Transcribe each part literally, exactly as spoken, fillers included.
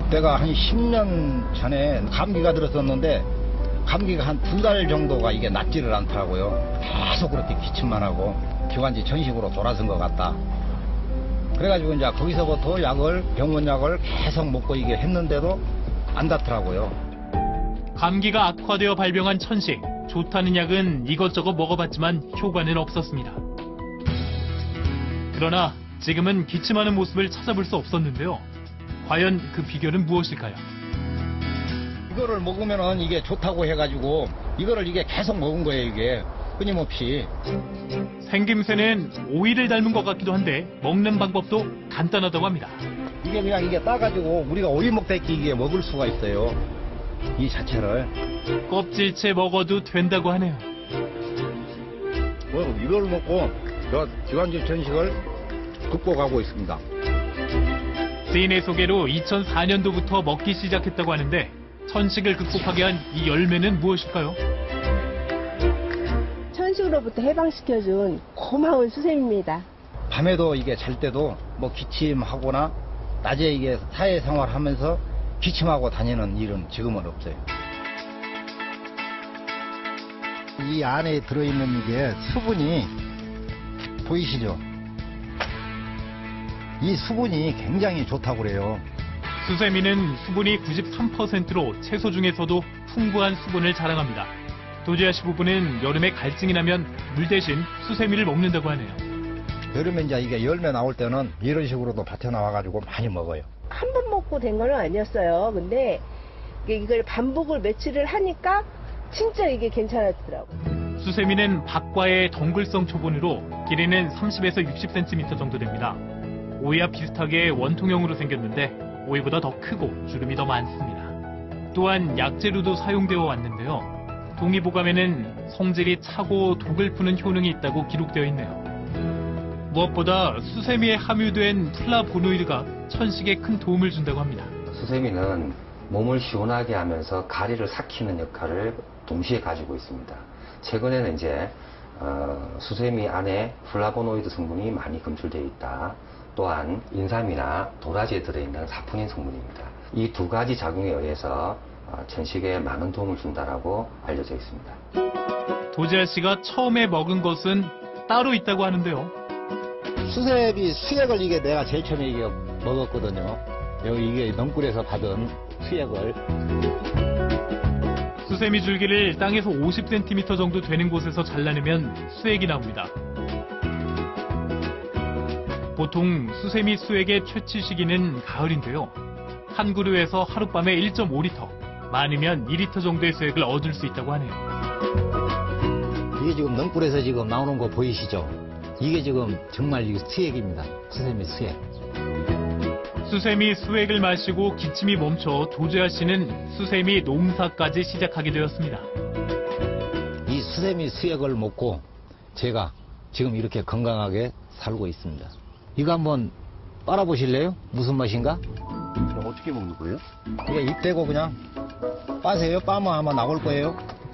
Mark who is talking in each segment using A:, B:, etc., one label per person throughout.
A: 내가 한 십 년 전에 감기가 들었었는데 감기가 한 두 달 정도가 이게 낫지를 않더라고요. 계속 그렇게 기침만 하고 기관지 전식으로 돌아선 것 같다. 그래가지고 이제 거기서부터 약을 병원 약을 계속 먹고 이게 했는데도 안 낫더라고요.
B: 감기가 악화되어 발병한 천식. 좋다는 약은 이것저것 먹어봤지만 효과는 없었습니다. 그러나 지금은 기침하는 모습을 찾아볼 수 없었는데요. 과연 그 비결은 무엇일까요?
A: 이거를 먹으면은 이게 좋다고 해가지고 이거를 이게 계속 먹은 거예요. 이게 끊임없이.
B: 생김새는 오이를 닮은 것 같기도 한데 먹는 방법도 간단하다고 합니다.
A: 이게 그냥 이게 따가지고 우리가 오이 먹다기 이게 먹을 수가 있어요. 이 자체를.
B: 껍질째 먹어도 된다고 하네요.
A: 뭐 이걸 먹고 저 기관지 전식을 극복하고 있습니다.
B: 지인의 소개로 이천사 년도부터 먹기 시작했다고 하는데 천식을 극복하게 한 이 열매는 무엇일까요?
C: 천식으로부터 해방시켜준 고마운 수세미입니다.
A: 밤에도 이게 잘 때도 뭐 기침하거나 낮에 이게 사회생활 하면서 기침하고 다니는 일은 지금은 없어요. 이 안에 들어있는 게 수분이 보이시죠? 이 수분이 굉장히 좋다고 그래요.
B: 수세미는 수분이 구십삼 퍼센트로 채소 중에서도 풍부한 수분을 자랑합니다. 도지아 씨 부부는 여름에 갈증이 나면 물 대신 수세미를 먹는다고 하네요.
A: 여름에 이제 이게 열매 나올 때는 이런 식으로도 밭에 나와가지고 많이 먹어요.
C: 한 번 먹고 된 건 아니었어요. 근데 이걸 반복을 며칠을 하니까 진짜 이게 괜찮았더라고요.
B: 수세미는 박과의 덩굴성 초본으로 길이는 삼십에서 육십 센티미터 정도 됩니다. 오이와 비슷하게 원통형으로 생겼는데 오이보다 더 크고 주름이 더 많습니다. 또한 약재로도 사용되어 왔는데요. 동의보감에는 성질이 차고 독을 푸는 효능이 있다고 기록되어 있네요. 무엇보다 수세미에 함유된 플라보노이드가 천식에 큰 도움을 준다고 합니다.
D: 수세미는 몸을 시원하게 하면서 가리를 삭히는 역할을 동시에 가지고 있습니다. 최근에는 이제 어, 수세미 안에 플라보노이드 성분이 많이 검출되어 있다. 또한 인삼이나 도라지에 들어있는 사포닌 성분입니다. 이 두 가지 작용에 의해서 어, 천식에 많은 도움을 준다라고 알려져 있습니다.
B: 도지아 씨가 처음에 먹은 것은 따로 있다고 하는데요.
A: 수세미 수액을 이게 내가 제일 처음에 이게 먹었거든요. 여기 이게 넝굴에서 받은 수액을.
B: 수세미 줄기를 땅에서 오십 센티미터 정도 되는 곳에서 잘라내면 수액이 나옵니다. 보통 수세미 수액의 채취 시기는 가을인데요. 한 그루에서 하룻밤에 일 점 오 리터, 많으면 이 리터 정도의 수액을 얻을 수 있다고 하네요.
A: 이게 지금 넝굴에서 지금 나오는 거 보이시죠? 이게 지금 정말 이게 수액입니다. 수세미 수액.
B: 수세미 수액을 마시고 기침이 멈춰 도지아 씨는 수세미 농사까지 시작하게 되었습니다.
A: 이 수세미 수액을 먹고 제가 지금 이렇게 건강하게 살고 있습니다. 이거 한번 빨아보실래요? 무슨 맛인가?
E: 어떻게 먹는 거예요?
A: 이게 입 대고 그냥 빠세요. 빠면 아마 나올 거예요.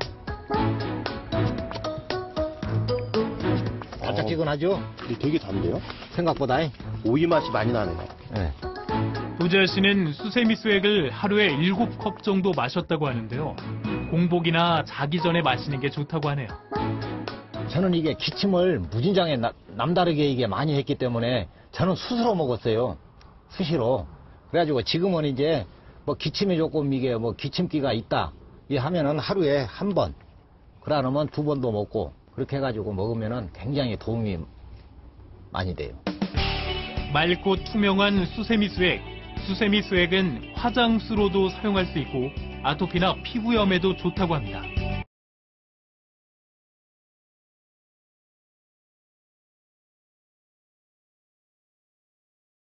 A: 달짝지근하죠?
E: 이게 되게 단데요?
A: 생각보다.
E: 오이 맛이 많이 나네요.
A: 네.
B: 도지아 씨는 수세미 수액을 하루에 일곱 컵 정도 마셨다고 하는데요. 공복이나 자기 전에 마시는 게 좋다고 하네요.
A: 저는 이게 기침을 무진장에 나, 남다르게 이게 많이 했기 때문에 저는 스스로 먹었어요. 수시로. 그래가지고 지금은 이제 뭐 기침이 조금 이게 뭐 기침기가 있다. 이 하면은 하루에 한 번, 그러면 두 번도 먹고 그렇게 해가지고 먹으면은 굉장히 도움이 많이 돼요.
B: 맑고 투명한 수세미 수액. 수세미 수액은 화장수로도 사용할 수 있고 아토피나 피부염에도 좋다고 합니다.